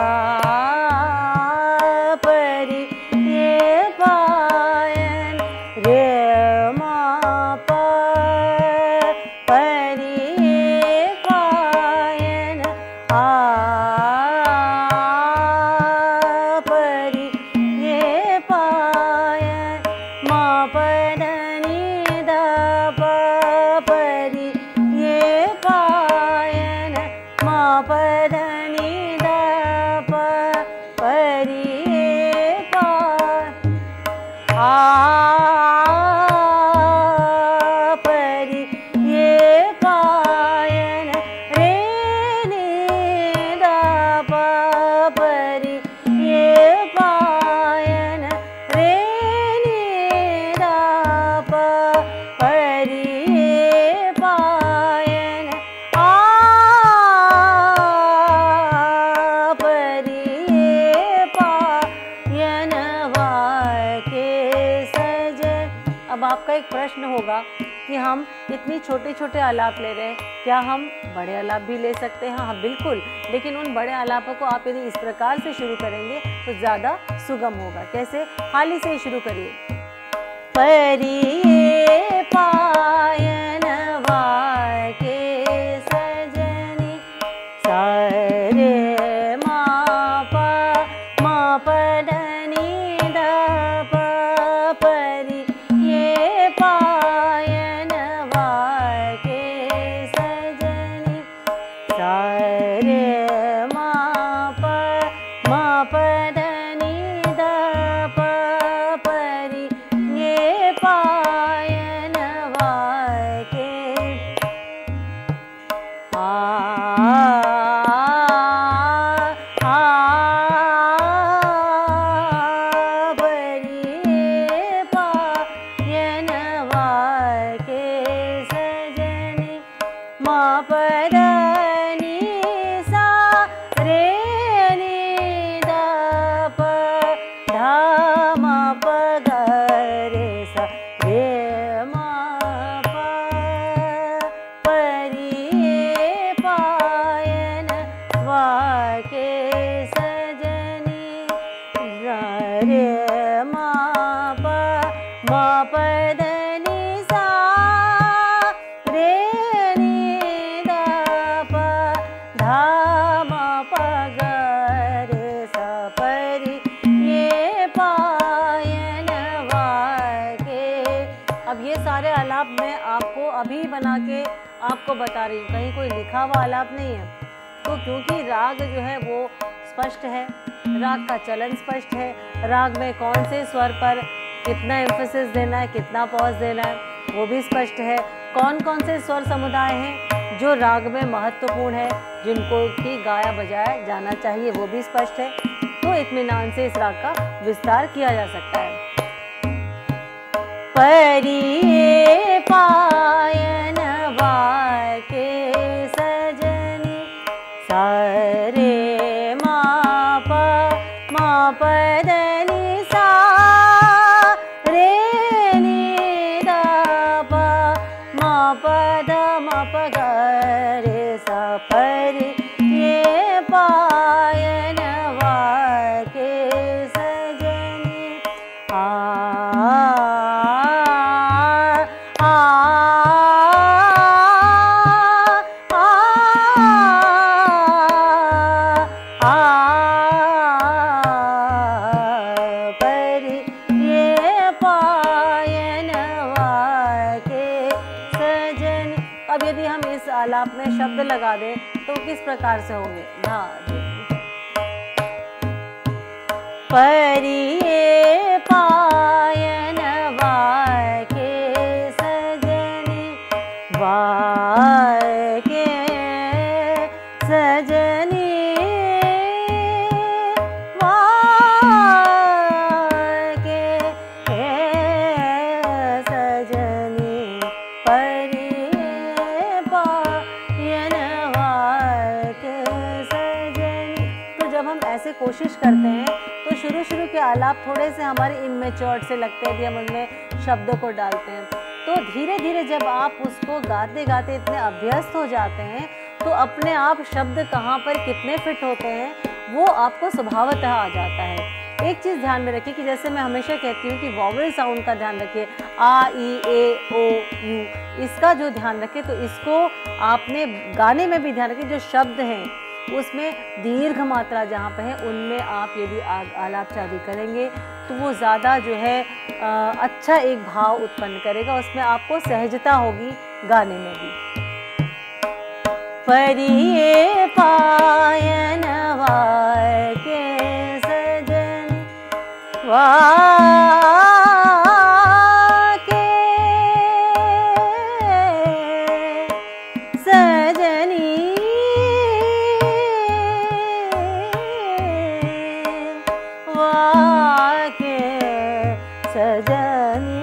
परिये पायन रे मा प, परिये पायन आ, परिये पायन मा प ध नी ध प, परिये पायन मा प ध नी ध प, परिये पा आ, परिये पायन रे नी ध प, परिये पायन रे नी ध प, परिये पायन आ, परिये पायन वाके सजन। अब आपका एक प्रश्न होगा कि हम इतनी छोटे छोटे आलाप ले रहे हैं, क्या हम बड़े आलाप भी ले सकते हैं? हाँ बिल्कुल, लेकिन उन बड़े आलापों को आप यदि इस प्रकार से शुरू करेंगे तो ज़्यादा सुगम होगा। कैसे, हाली से ही शुरू करिए। परिये पायन वाके सजनी, सा रे मा प, मा प ध नी ध प, परिये पायन वाके सजनी, सा रे मा प, मा प ध नी ध प, परिये पायन वाके आ, परिये पायन वाके सजनी, मा प ध नी सा रे नी ध प, ध म प ग रे सा रे मा प, परिये पायन वाके सजनी, रे मा प, मा प ध नी सा रे नी ध प, ध म प ग रे सा, परिये पायन वाके। अब ये सारे आलाप मैं आपको अभी बना के आपको बता रही हूँ, कहीं कोई लिखा हुआ आलाप नहीं है। तो क्योंकि राग जो है वो स्पष्ट है, राग का चलन स्पष्ट है, राग में कौन से स्वर पर कितना एम्फेसिस देना है, कितना पॉज देना है, वो भी स्पष्ट है। कौन कौन से स्वर समुदाय हैं जो राग में महत्वपूर्ण है, जिनको की गाया बजाया जाना चाहिए, वो भी स्पष्ट है। तो इत्मीनान से इस राग का विस्तार किया जा सकता है। परिये पायन वाके सजनी, सा रे मा प, मा प ध नी सा रे नी ध प, मा प ध म प ग रे सा, परिये पायन वाके सजनी, आ, अब यदि हम इस आलाप में शब्द लगा दें तो किस प्रकार से होंगे? धा परिये पायन वाके सजनी वाके सजनी वाके सजनी परिये पायन वाके सजनी। तो जब हम ऐसे कोशिश करते हैं तो शुरू शुरू के आलाप थोड़े से हमारे इमेच्योर से लगते हैं यदि हम उनमें शब्दों को डालते हैं। तो धीरे धीरे जब आप उसको गाते गाते इतने अभ्यस्त हो जाते हैं तो अपने आप शब्द कहाँ पर कितने फिट होते हैं वो आपको स्वभावतः आ जाता है। एक चीज़ ध्यान में रखिए कि जैसे मैं हमेशा कहती हूँ कि वॉवल साउंड का ध्यान रखिए, आ ई ए ओ यू, इसका जो ध्यान रखें तो इसको आपने गाने में भी ध्यान रखिए। जो शब्द हैं उसमें दीर्घ मात्रा जहाँ पे है उनमें आप यदि आलापचारी करेंगे तो वो ज़्यादा जो है आ, अच्छा एक भाव उत्पन्न करेगा, उसमें आपको सहजता होगी गाने में भी। परिये पायन वाके सजनी वाके सजनी वाके सजनी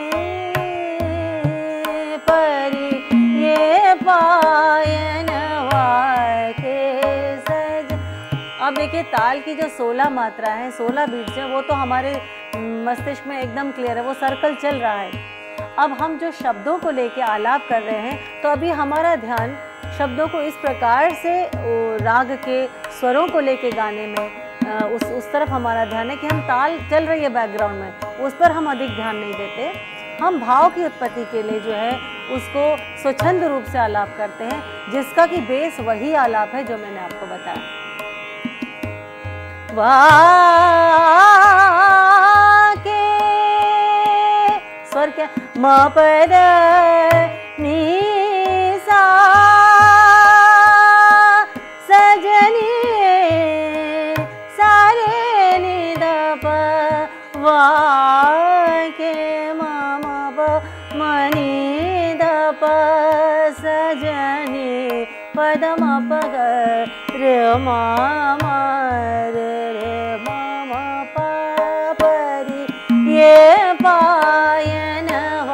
परिये पायन वाके सज। अब देखिए ताल की जो सोलह मात्रा है, सोलह बीट्स हैं, वो तो हमारे मस्तिष्क में एकदम क्लियर है, वो सर्कल चल रहा है। अब हम जो शब्दों को लेके आलाप कर रहे हैं तो अभी हमारा ध्यान शब्दों को इस प्रकार से राग के स्वरों को लेके गाने में उस उस तरफ हमारा ध्यान है कि हम ताल चल रही है बैकग्राउंड में, उस पर हम अधिक ध्यान नहीं देते। हम भाव की उत्पत्ति के लिए जो है उसको स्वच्छंद रूप से आलाप करते हैं, जिसका कि बेस वही आलाप है जो मैंने आपको बताया। वाके स्वर क्या? म पद नी सा सजनी सारे नि द प वाके म म प म नि द प सजनी पद म प ग रे म म रे रे म म प परि ये पायन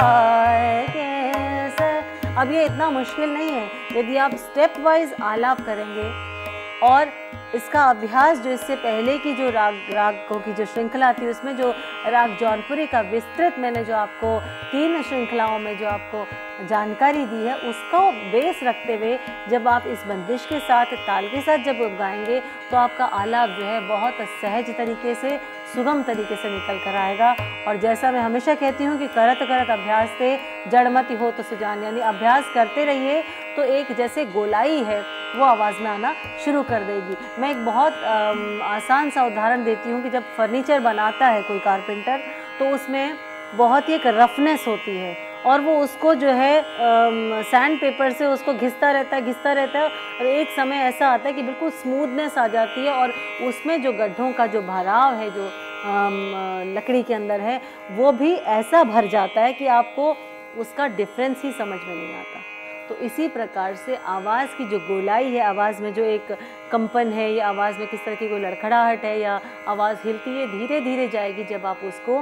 वाके स। अब ये इतना मुश्किल नहीं है यदि आप स्टेप वाइज आलाप करेंगे और इसका अभ्यास जो इससे पहले की जो राग रागों की जो श्रृंखला थी उसमें जो राग जौनपुरी का विस्तृत मैंने जो आपको तीन श्रृंखलाओं में जो आपको जानकारी दी है उसको बेस रखते हुए जब आप इस बंदिश के साथ ताल के साथ जब गाएंगे तो आपका आलाप जो है बहुत सहज तरीके से सुगम तरीके से निकल कर आएगा। और जैसा मैं हमेशा कहती हूँ कि करत करत अभ्यास से जड़मति हो तो सुजान, यानी अभ्यास करते रहिए तो एक जैसे गोलाई है वो आवाज़ में आना शुरू कर देगी। मैं एक बहुत आम, आसान सा उदाहरण देती हूँ कि जब फर्नीचर बनाता है कोई कारपेंटर तो उसमें बहुत ही एक रफनेस होती है और वो उसको जो है सैंड पेपर से उसको घिसता रहता है घिसता रहता है और एक समय ऐसा आता है कि बिल्कुल स्मूथनेस आ जाती है और उसमें जो गड्ढों का जो भराव है जो आम, लकड़ी के अंदर है वो भी ऐसा भर जाता है कि आपको उसका डिफरेंस ही समझ में नहीं आता। तो इसी प्रकार से आवाज़ की जो गोलाई है, आवाज़ में जो एक कंपन है या आवाज़ में किस तरह की कोई लड़खड़ाहट है या आवाज़ हिलती है, धीरे धीरे जाएगी जब आप उसको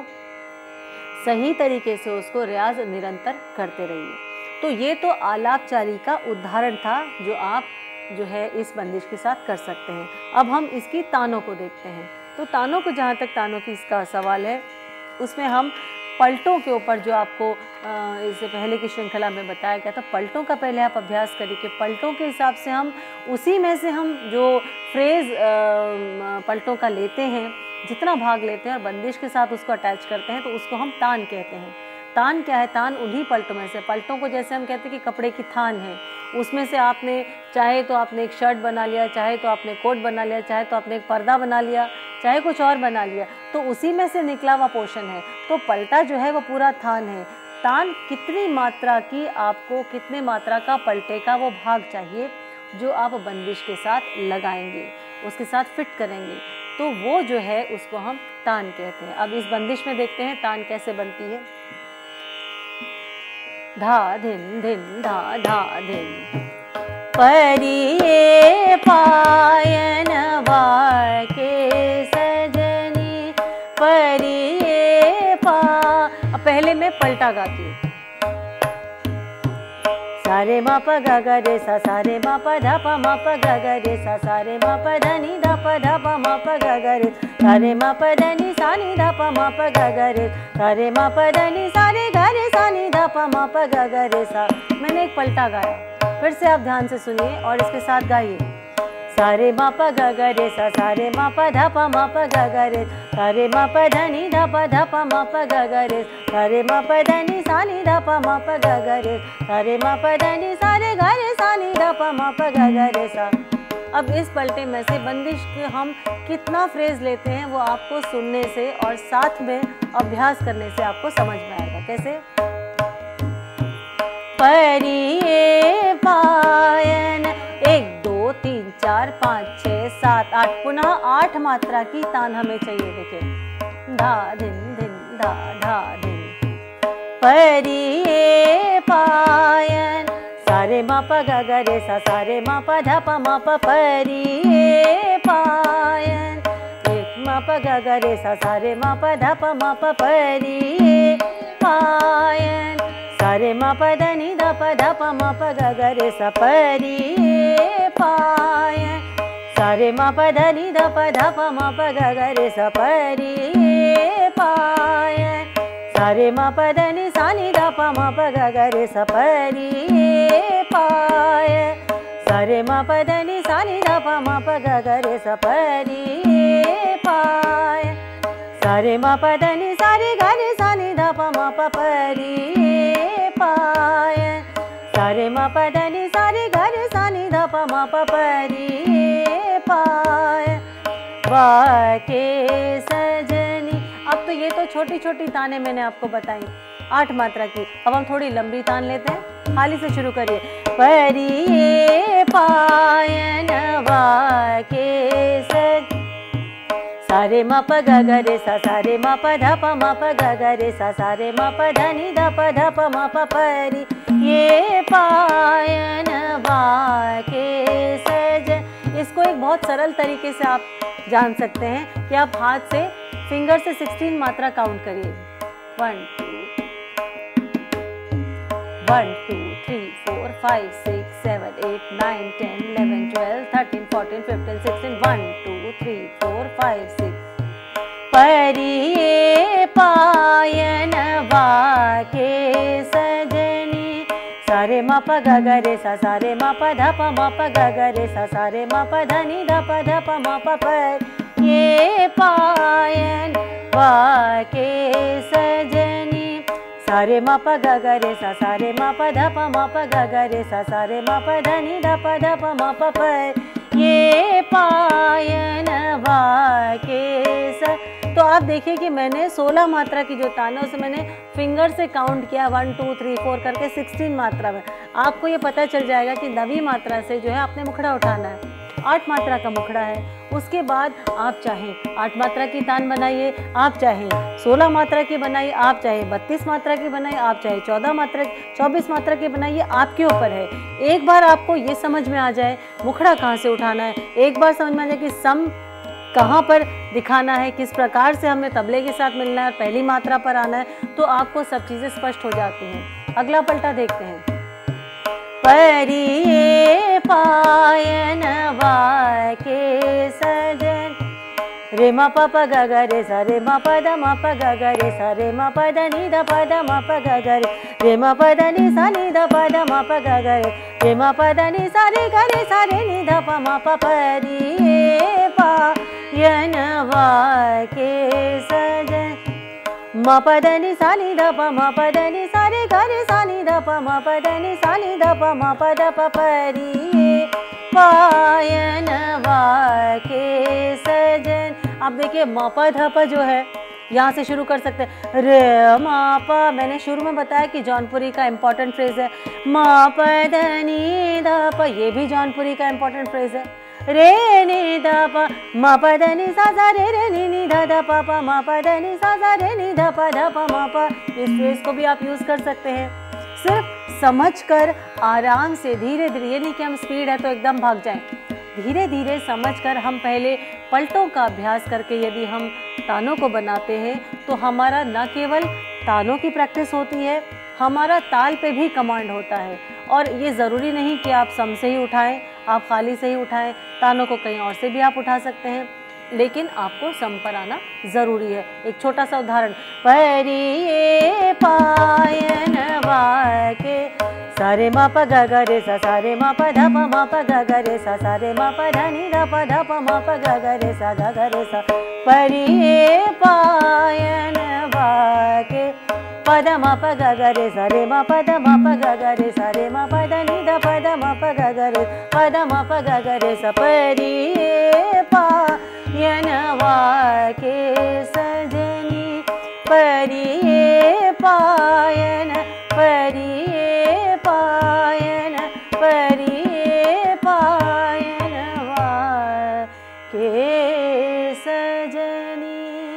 सही तरीके से उसको रियाज निरंतर करते रहिए। तो ये तो आलापचारी का उदाहरण था जो आप जो है इस बंदिश के साथ कर सकते हैं। अब हम इसकी तानों को देखते हैं। तो तानों को, जहाँ तक तानों की इसका सवाल है, उसमें हम पलटों के ऊपर जो आपको इससे पहले की श्रृंखला में बताया गया था, पलटों का पहले आप अभ्यास करिए कि पलटों के हिसाब से हम उसी में से हम जो फ्रेज़ पलटों का लेते हैं, जितना भाग लेते हैं और बंदिश के साथ उसको अटैच करते हैं तो उसको हम तान कहते हैं। तान क्या है? तान उन्हीं पलटों में से, पलटों को जैसे हम कहते हैं कि कपड़े की थान है, उसमें से आपने चाहे तो आपने एक शर्ट बना लिया, चाहे तो आपने कोट बना लिया, चाहे तो आपने एक पर्दा बना लिया, चाहे कुछ और बना लिया, तो उसी में से निकला हुआ पोर्शन है। तो पलटा जो है वो पूरा थान है। तान कितनी मात्रा की, आपको कितने मात्रा का पलटे का वो भाग चाहिए जो आप बंदिश के साथ लगाएंगे, उसके साथ फिट करेंगे, तो वो जो है उसको हम तान कहते हैं। अब इस बंदिश में देखते हैं तान कैसे बनती है। धा धिन धिन धा धा धिन परिये पायन के सजनी परिये पा। अब पहले मैं पलटा गाती हूँ। सारे मा प ग ग रे सा, सारे मा प ध प मा प ग ग रे सा, सारे मा प ध नि ध प ध प मा प ग ग रे, सारे मा प ध नि सा नि ध प मा प ग ग रे, सारे मा प ध नि सा रे ग रे सा नि ध प मा प ग ग रे सा। मैंने एक पलटा गाया, फिर से आप ध्यान से सुनिए और इसके साथ गाइए। सारे मा प ग ग रे सा, सारे मा प ध प मा प ग ग रे, सारे मा प ध नि ध प ध प मा प ग ग रे, सारे मा प ध नि सा नि ध प मा प ग ग रे, सारे मा प ध नि सा रे ग रे सा नि ध प मा प ग ग रे सा। अब इस पलटे में से बंदिश के हम कितना फ्रेज लेते हैं वो आपको सुनने से और साथ में अभ्यास करने से आपको समझ में आएगा। कैसे? परिये पायन, एक दो तीन चार पाँच छः सात आठ, पुनः आठ मात्रा की तान हमें चाहिए। देखिए, धा धिन धिन धा धा धिन परिये पायन, सारे मा प ग ग रे सा, सारे मा प ध प मा प परिये पायन, एक मा प ग ग रे सा, सारे मा प ध प मा प परिये पायन, सारे मा प ध नि ध प ध प मा प ग ग रे सा परिये पायन, सारे मा प ध नि ध प ध प मा प ग ग रे सा परिये पायन, सारे मा प ध नि सा नि ध प मा प ग ग रे सा परिये पायन, सारे मा प ध नि सा नि ध प मा प ग ग रे सा परिये पायन, सारे मा प ध नि सा रे ग रे सा नि ध प मा प परिये पायन, सारे मा प ध नि सा रे ग रे सा नि ध प मा प परिये पायन, वाके सजनी। अब तो ये तो छोटी छोटी ताने मैंने आपको बताई, आठ मात्रा की। अब हम थोड़ी लंबी तान लेते हैं, हाली से शुरू करिए। परिये पायन वाके सज, सारे मा प ग ग रे सा, सारे मा प ध प मा प ग ग रे सा, सारे मा प ध नि ध प ध प मा प परिये पायन वाके सज। इसको एक बहुत सरल तरीके से आप जान सकते हैं कि आप हाथ से फिंगर से सोलह मात्रा काउंट करिए। One two one two three four five six seven eight nine ten eleven twelve thirteen fourteen fifteen sixteen, one two three four five six. परिये पायन वाके सजनी, सारे मा प ग ग रे सा, सारे मा प ध प मा प ग ग रे सा, सारे मा प ध नि ध प ध प मा प परिये पायन वाके सजनी, सारे मा प ग ग रे सा, सारे मा प ध प मा प ग ग रे सा, सारे मा प ध नि ध प ध प मा प परिये पायन वाके स। तो आप देखिए कि मैंने सोलह मात्रा की जो तान है उसे मैंने फिंगर से काउंट किया, वन टू थ्री फोर करके सोलह मात्रा में। आपको ये पता चल जाएगा कि नवी मात्रा से जो है आपने मुखड़ा उठाना है। आठ मात्रा का मुखड़ा है, उसके बाद आप चाहें आठ मात्रा की तान बनाइए, आप चाहें सोलह मात्रा की बनाइए, आप चाहे बत्तीस मात्रा की बनाइए, आप चाहे चौदह मात्रा चौबीस मात्रा की बनाइए, आपके ऊपर है। एक बार आपको ये समझ में आ जाए मुखड़ा कहाँ से उठाना है, एक बार समझ में आ जाए कि सम कहाँ पर दिखाना है, किस प्रकार से हमें तबले के साथ मिलना है और पहली मात्रा पर आना है, तो आपको सब चीज़ें स्पष्ट हो जाती हैं। अगला पलटा देखते हैं। परिये पायन वाके सजन, रे मा प प ग ग रे सा, रे मा प द मा प ग ग रे सा, रे मा प द नि ध प द मा प ग ग रे, रे मा प द नि सा नि ध प द मा प ग ग रे, रे मा प द नि सा रे ग रे सा रे नि ध प मा प परिये पायन वाके सजन, मा प द नि सा नि ध प मा प द नि सा रे ग रे सा नि ध प मा प द नि सा नि ध प मा प द प परिये पायन वाके सजन। अब देखिए म प ध प जो है यहाँ से शुरू कर सकते हैं, रे मा पा। मैंने शुरू में बताया कि जौनपुरी का इम्पॉर्टेंट फ्रेज है, मा प ध नी ध प, ये भी जौनपुरी का इम्पॉर्टेंट फ्रेज है। रे नी ध प, मा प ध नी सा सा रे रे नी नी ध ध प प, मा प ध नी सा सा रे नी ध प ध प मा प। इस फ्रेज को भी आप यूज कर सकते हैं। सिर्फ समझकर आराम से धीरे धीरे, ये नहीं कि हम स्पीड है तो एकदम भाग जाएं, धीरे धीरे समझकर हम पहले पलटों का अभ्यास करके यदि हम तानों को बनाते हैं तो हमारा न केवल तानों की प्रैक्टिस होती है, हमारा ताल पे भी कमांड होता है। और ये ज़रूरी नहीं कि आप सम से ही उठाएं, आप खाली से ही उठाएं, तानों को कहीं और से भी आप उठा सकते हैं, लेकिन आपको सम पर आना ज़रूरी है। एक छोटा सा उदाहरण, परिये पायन वाके सारे मा प ग ग रे सा, सारे मा प ध प मा प ग ग रे सा, सारे मा प ध नी ध प ध प मा प ग ग रे सा ग ग रे सा। परिये पायन वाके पद मा प ग ग रे सा, रे मा प द मा प ग ग रे सा, रे मा प द नी ध प द मा प ग ग रे, पद मा प ग ग रे सा। परिये पायन वाके सजनी, परिये पायन, परिये पायन, परिये पायन वाके सजनी।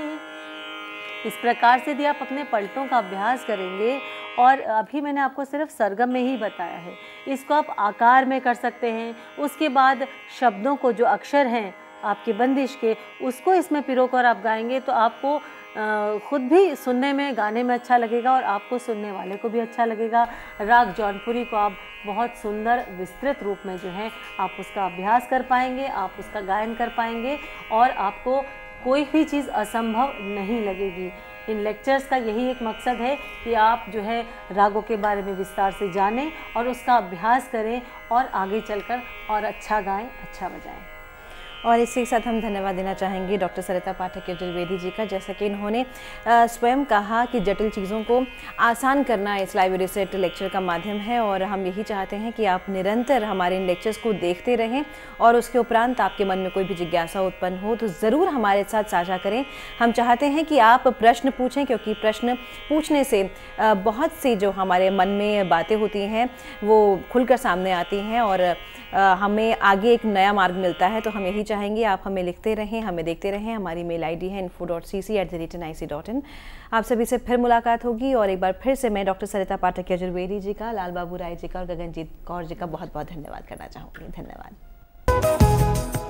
इस प्रकार से यदि आप अपने पलटों का अभ्यास करेंगे, और अभी मैंने आपको सिर्फ सरगम में ही बताया है, इसको आप आकार में कर सकते हैं। उसके बाद शब्दों को, जो अक्षर हैं आपकी बंदिश के, उसको इसमें पिरोकर आप गाएंगे तो आपको ख़ुद भी सुनने में, गाने में अच्छा लगेगा और आपको सुनने वाले को भी अच्छा लगेगा। राग जौनपुरी को आप बहुत सुंदर विस्तृत रूप में जो है आप उसका अभ्यास कर पाएंगे, आप उसका गायन कर पाएंगे और आपको कोई भी चीज़ असंभव नहीं लगेगी। इन लेक्चर्स का यही एक मकसद है कि आप जो है रागों के बारे में विस्तार से जानें और उसका अभ्यास करें और आगे चलकर और अच्छा गाएं, अच्छा बजाएं। और इसी के साथ हम धन्यवाद देना चाहेंगे डॉक्टर सरिता पाठक यजुर्वेदी जी का, जैसा कि इन्होंने स्वयं कहा कि जटिल चीज़ों को आसान करना इस लाइव रिसेट लेक्चर का माध्यम है। और हम यही चाहते हैं कि आप निरंतर हमारे इन लेक्चर्स को देखते रहें और उसके उपरांत आपके मन में कोई भी जिज्ञासा उत्पन्न हो तो ज़रूर हमारे साथ साझा करें। हम चाहते हैं कि आप प्रश्न पूछें, क्योंकि प्रश्न पूछने से बहुत सी जो हमारे मन में बातें होती हैं वो खुलकर सामने आती हैं और हमें आगे एक नया मार्ग मिलता है। तो हम यही चाहेंगे आप हमें लिखते रहें, हमें देखते रहें। हमारी मेल आईडी है info dot C C at the rate N I C dot in. आप सभी से फिर मुलाकात होगी और एक बार फिर से मैं डॉक्टर सरिता पाठक यजुर्वेदी जी का, लाल बाबू राय जी का और गगनजीत कौर जी का बहुत बहुत धन्यवाद करना चाहूँगी। धन्यवाद।